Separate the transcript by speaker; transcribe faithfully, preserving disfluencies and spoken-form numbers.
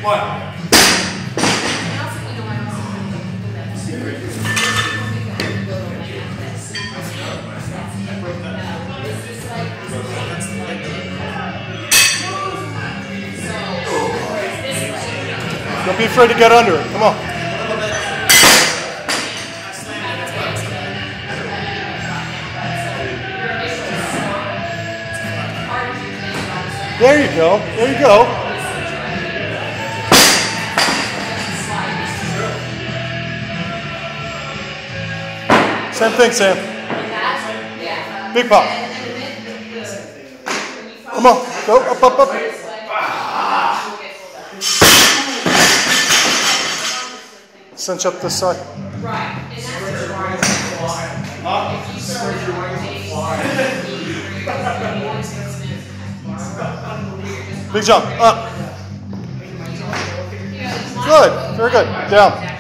Speaker 1: One.
Speaker 2: Don't be afraid to get under it. Come on. There you go. There you go. Same thing, Sam. Big pop. Come on. Go up, up, up. Cinch up this side.
Speaker 3: Right. And that's if you start
Speaker 2: Big jump. Up. Good. Very good. Down.